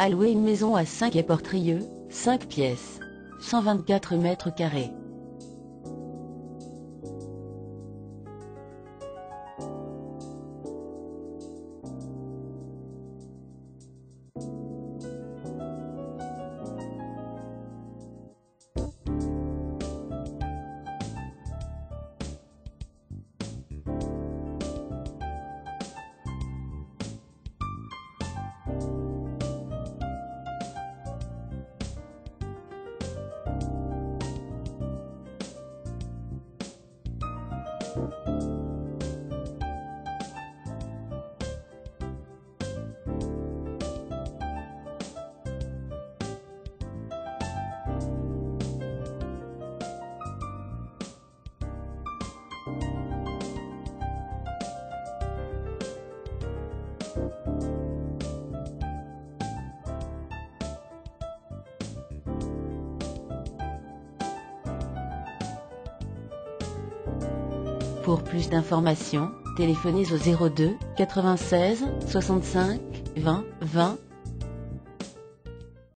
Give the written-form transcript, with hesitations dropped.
A loué une maison à 5 quai Portrieux, 5 pièces, 124 mètres carrés. Pour plus d'informations, téléphonez au 02 96 65 20 20